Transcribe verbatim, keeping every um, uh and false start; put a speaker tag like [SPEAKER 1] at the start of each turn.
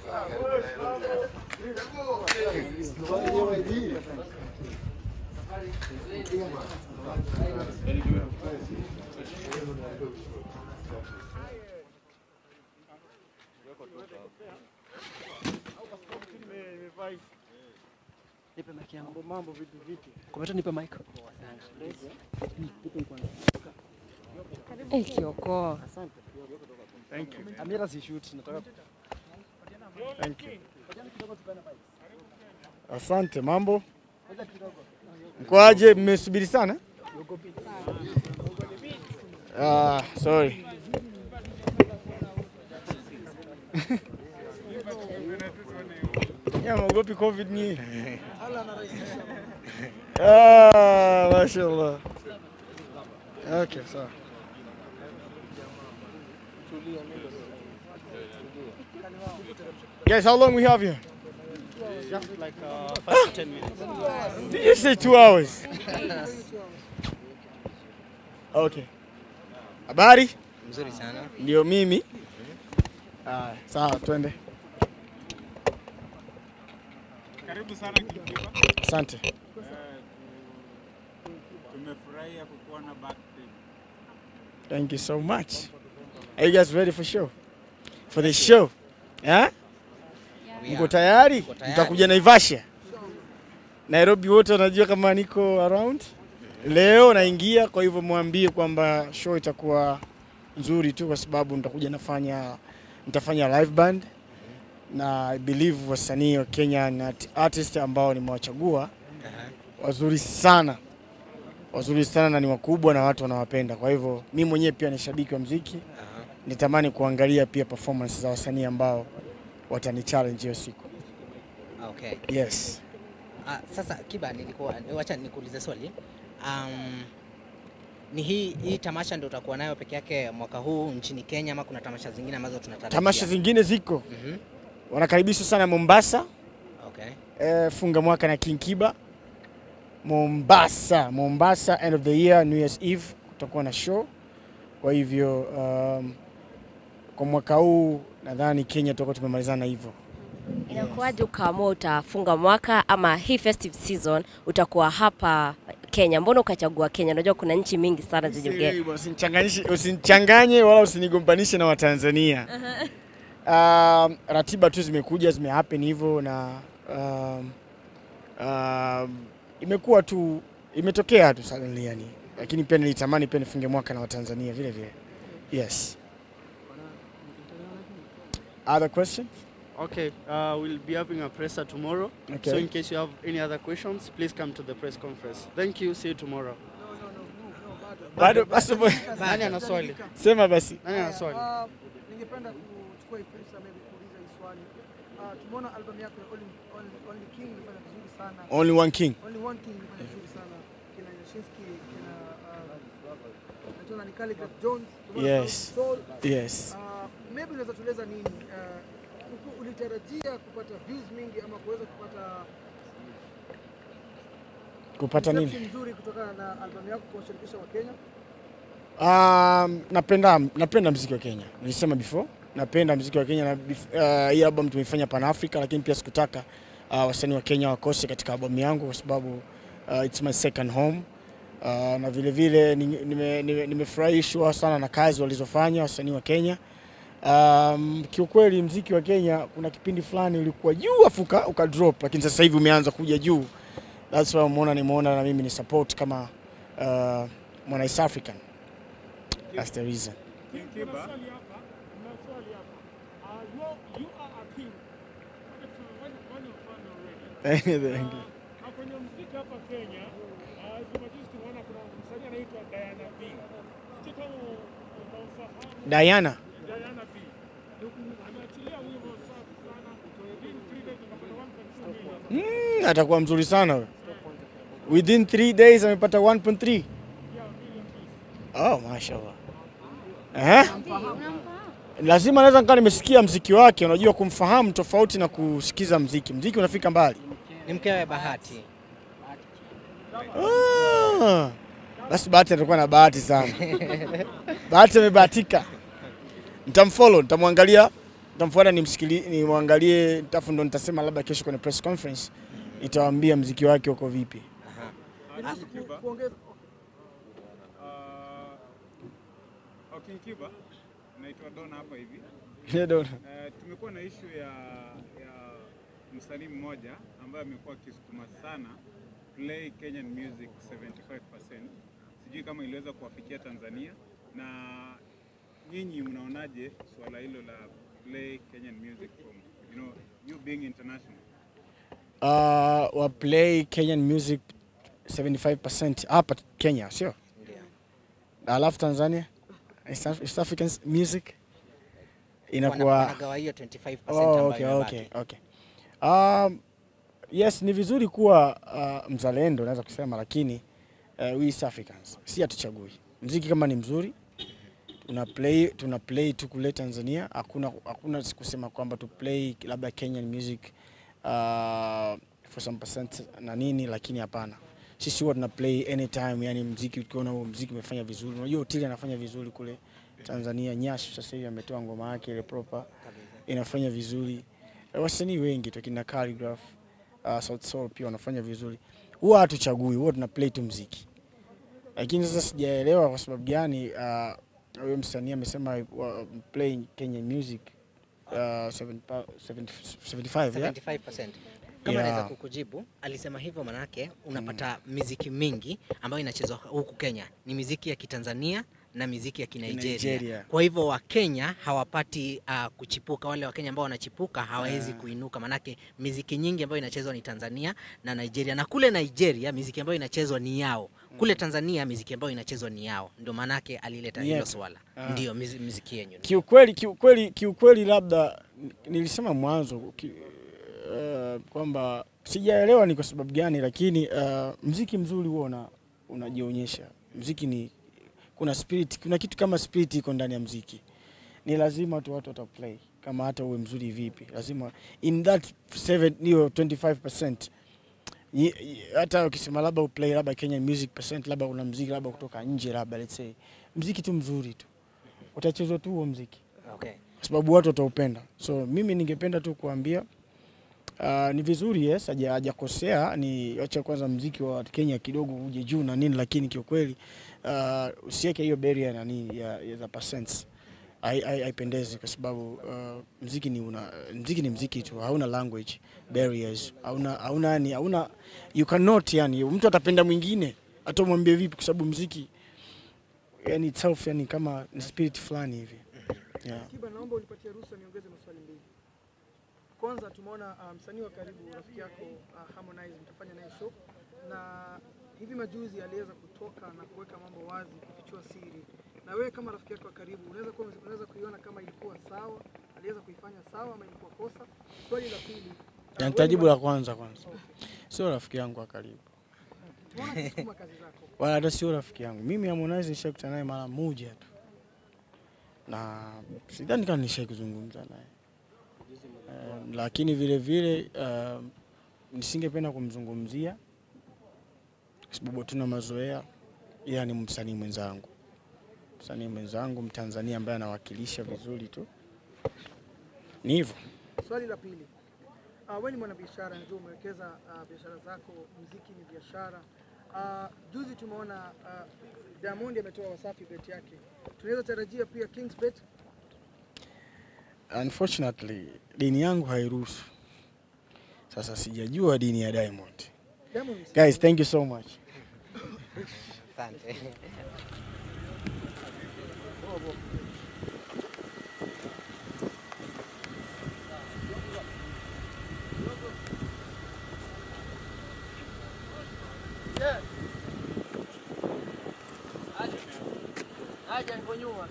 [SPEAKER 1] Nipe mic yangu. Mambo vipi vipi? Kometa nipe mic.
[SPEAKER 2] Eh, kioko.
[SPEAKER 1] Asante. Thank you. Amira si shoot nataka. Thank you. Asante, mambo. Mkoaje, mmesubiri sana? Ah, sorry. Ya mwogopi COVID ni. Ah, mashallah. Okay, so. Guys, how long we have here?
[SPEAKER 3] Just like uh, five to ten minutes.
[SPEAKER 1] Did you say two hours? Okay. Habari?
[SPEAKER 4] Mzuri sana.
[SPEAKER 1] Ndio mimi. Ah, sawa, twende.
[SPEAKER 5] Karibu sana Alikiba.
[SPEAKER 1] Asante.
[SPEAKER 5] Tumefurahia kukuona birthday.
[SPEAKER 1] Thank you so much. Are you guys ready for show? For the show? Yeah? Mko tayari? Mtakuja Naivasha. Nairobi wote wanajua kama niko around. Leo naingia, kwa hivyo mwambie kwamba show itakuwa nzuri tu kwa sababu nitakuja nafanya nitafanya live band na I believe wasanii wa Kenya na artist ambao nimewachagua wazuri sana. Wazuri sana na ni wakubwa na watu wanawapenda. Kwa hivyo mimi mwenyewe pia ni shabiki wa muziki. Nitamani kuangalia pia performance za wasanii ambao watani challenge hiyo siku.
[SPEAKER 4] Okay.
[SPEAKER 1] Yes.
[SPEAKER 4] Ah, sasa Kiba, nilikuwa wacha nikuulize swali. Um, ni hii hii tamasha ndio utakuwa nayo peke yake mwaka huu nchini Kenya ama kuna tamasha zingine ambazo tunatarajia?
[SPEAKER 1] Tamasha zingine ziko.
[SPEAKER 4] Mhm. Mm,
[SPEAKER 1] wanakaribishwa sana Mombasa.
[SPEAKER 4] Okay.
[SPEAKER 1] Eh, funga mwaka na King Kiba. Mombasa, Mombasa end of the year, New Year's Eve kutakuwa na show. Kwa hivyo um, kwa mwaka huu nadhani Kenya tutakuwa tumemalizana hivyo.
[SPEAKER 2] Inakuwaje ukaamua utafunga mwaka ama hii festive season utakuwa hapa Kenya? Mbona ukachagua Kenya? Unajua kuna nchi mingi sana zenye.
[SPEAKER 1] Usinichanganyishe, usinichanganye wala usinigombanishe na Watanzania. Um, ratiba tu zimekuja zimehappen hivyo na um, um, imekuwa tu imetokea tu suddenly yani. Lakini pia nilitamani pia nifunge mwaka na Watanzania vile vile. Yes. Other questions?
[SPEAKER 3] Okay, uh, we'll be having a presser tomorrow.
[SPEAKER 1] Okay.
[SPEAKER 3] So in case you have any other questions, please come to the press conference. Thank you. See you tomorrow.
[SPEAKER 1] Bado basi
[SPEAKER 3] Nani ana swali?
[SPEAKER 1] Sema basi.
[SPEAKER 3] Nani ana swali?
[SPEAKER 6] Ningependa kuchukua fursa maybe kuuliza hii swali. Ah, tumeona album yako Only Only King ilifanya vizuri sana.
[SPEAKER 1] Only One King.
[SPEAKER 6] Only One King ilifanya vizuri sana. Kina Yashinsky, kina Natona ni Calligraph Jones.
[SPEAKER 1] Yes.
[SPEAKER 6] Soul.
[SPEAKER 1] Yes.
[SPEAKER 6] Ah, maybe unaweza tueleza nini? Uh, ulitarajia kupata views mingi ama kuweza kupata
[SPEAKER 1] Kupata nini?
[SPEAKER 6] nzuri kutokana na album yako kuwashirikisha wa Kenya?
[SPEAKER 1] Um, napenda napenda muziki wa Kenya. Nilisema before, napenda muziki wa Kenya na uh, hii album tumeifanya Pan Africa, lakini pia sikutaka uh, wasanii wa Kenya wakose katika album yangu kwa sababu uh, it's my second home. Uh, na vile vile nimefurahishwa nime, nime sana na kazi walizofanya wasanii wa Kenya. Um, kiukweli muziki wa Kenya kuna kipindi fulani ulikuwa juu afuka uka drop, lakini sasa hivi umeanza kuja juu. That's why umeona nimeona na mimi ni support kama uh, mwana East African. That's the reason.
[SPEAKER 5] Alikiba.
[SPEAKER 1] Thank you. Thank you.
[SPEAKER 5] Kwenye muziki hapa Kenya, jumajuzi tunaona kuna msanii anaitwa Diana B. Sio kama unamfahamu.
[SPEAKER 1] Diana.
[SPEAKER 5] Diana B. Anaachilia wimbo safi sana. Within three days amepata one point two million.
[SPEAKER 1] Mm, atakuwa mzuri sana wewe. Within three days amepata one point three. Oh, mashallah. Eh? Lazima naweza nikaa nimesikia muziki wake, unajua kumfahamu tofauti na kusikiza muziki. Muziki unafika mbali.
[SPEAKER 4] Ni mkewe Bahati.
[SPEAKER 1] Ah. Basi Bahati atakuwa na bahati sana. Bahati amebahatika. Nitamfollow, nitamwangalia Nitamfuata nimsikili nimwangalie, tafu ndo nitasema labda kesho kwenye press conference itawaambia muziki wake uko vipi.
[SPEAKER 4] Aha.
[SPEAKER 6] Kuongeza
[SPEAKER 5] Okay, Kiba, naitwa Dona hapa hivi.
[SPEAKER 1] Ni Dona.
[SPEAKER 5] Uh, tumekuwa na issue ya ya msanii mmoja ambaye amekuwa akisukuma sana play Kenyan music seventy-five percent. Sijui kama iliweza kuwafikia Tanzania, na nyinyi mnaonaje swala hilo la play Kenyan music from, you know, you being international?
[SPEAKER 1] Uh, wa play Kenyan music seventy-five percent hapa Kenya, sio?
[SPEAKER 4] Ndio.
[SPEAKER 1] Alafu Tanzania East African music inakuwa
[SPEAKER 4] wanagawa hiyo twenty-five percent
[SPEAKER 1] oh,
[SPEAKER 4] ambayo
[SPEAKER 1] okay,
[SPEAKER 4] inabaki.
[SPEAKER 1] okay, okay. Um, yes, ni vizuri kuwa uh, mzalendo naweza kusema, lakini uh, we East Africans si hatuchagui. Muziki kama ni mzuri tuna play tuna play tu kule Tanzania. Hakuna hakuna kusema kwamba tu play labda Kenyan music uh, for some percent na nini, lakini hapana. Sisi huwa tuna play anytime, yani muziki ukiona huo muziki umefanya vizuri. Unajua Otile anafanya vizuri kule Tanzania. Nyash sasa hivi ametoa ngoma yake ile proper inafanya vizuri. Wasanii wengi tu kina Calligraph, uh, South Soul pia wanafanya vizuri. Huwa hatuchagui, huwa tuna play tu muziki. Lakini sasa sijaelewa kwa sababu gani uh, huyo msanii amesema uh, playing Kenyan music uh, seventy-five
[SPEAKER 4] seventy-five percent. Kama
[SPEAKER 1] Yeah.
[SPEAKER 4] naweza kukujibu, alisema hivyo manake unapata mm. miziki mingi ambayo inachezwa huku Kenya ni miziki ya Kitanzania na miziki ya Kinigeria.
[SPEAKER 1] Nigeria.
[SPEAKER 4] Kwa hivyo wa Kenya hawapati uh, kuchipuka. Wale wa Kenya ambao wanachipuka hawawezi
[SPEAKER 1] Yeah.
[SPEAKER 4] kuinuka, manake miziki nyingi ambayo inachezwa ni Tanzania na Nigeria, na kule Nigeria miziki ambayo inachezwa ni yao. Kule Tanzania miziki ambayo inachezwa ni yao. Ndio manake alileta hilo swala.
[SPEAKER 1] Ah.
[SPEAKER 4] Ndio miz, miziki yenu.
[SPEAKER 1] Kiukweli kiukweli kiukweli labda nilisema mwanzo ki, uh, kwamba sijaelewa ni kwa sababu gani, lakini uh, muziki mzuri huo una unajionyesha. Muziki ni kuna spirit, kuna kitu kama spirit iko ndani ya muziki. Ni lazima tu watu wataplay kama hata uwe mzuri vipi. Lazima in that seven hiyo twenty-five percent hata ukisema labda uplay labda Kenyan music percent, labda una muziki labda kutoka nje, labda let's say muziki tu mzuri tu utachezwa tu huo muziki.
[SPEAKER 4] Okay.
[SPEAKER 1] Kwa sababu watu wataupenda. So mimi ningependa tu kuambia uh, ni vizuri yes, haja hajakosea, ni acha kwanza muziki wa Kenya kidogo uje juu na nini, lakini kiukweli uh, usiweke hiyo barrier na nini ya, ya the percents. Haipendezi kwa sababu uh, muziki ni una muziki ni muziki tu, hauna language barriers, hauna hauna yani hauna you cannot, yani mtu atapenda mwingine atomwambie vipi, kwa sababu muziki yani itself yani kama ni spirit fulani hivi. Yeah.
[SPEAKER 6] Kiba, naomba unipatie ruhusa niongeze maswali mbili. Kwanza tumeona uh, msanii wa karibu rafiki yako uh, Harmonize mtafanya naye show, na hivi majuzi aliweza kutoka na kuweka mambo wazi, kufichua siri. Na wewe kama rafiki yako wa karibu unaweza kuwa unaweza kuiona kama ilikuwa sawa, aliweza kuifanya sawa ama ilikuwa kosa? Swali la pili, uh,
[SPEAKER 1] nitajibu la kwanza kwanza. Sio rafiki yangu wa karibu.
[SPEAKER 6] Tumeona kusukuma kazi zako.
[SPEAKER 1] Wala hata sio rafiki yangu. Mimi Harmonize nishakutana naye mara moja tu. Na sidhani kama nishakuzungumza naye. Um, lakini vile vile um, nisingependa kumzungumzia kwa sababu tuna mazoea. Yeye ni msanii mwenzangu. Msanii mwenzangu Mtanzania ambaye anawakilisha vizuri tu. Ni hivyo.
[SPEAKER 6] Swali la pili. Uh, wewe ni mwanabiashara, ndio umewekeza uh, biashara zako, muziki ni biashara. Uh, juzi tumeona uh, Diamond ametoa Wasafi bet yake. Tunaweza tarajia pia Kings bet?
[SPEAKER 1] Unfortunately, dini yangu hairuhusu. Sasa sijajua dini ya Diamond.
[SPEAKER 6] Diamond.
[SPEAKER 1] Guys, thank you so much.
[SPEAKER 4] Asante.
[SPEAKER 6] Aje hapo nyuma.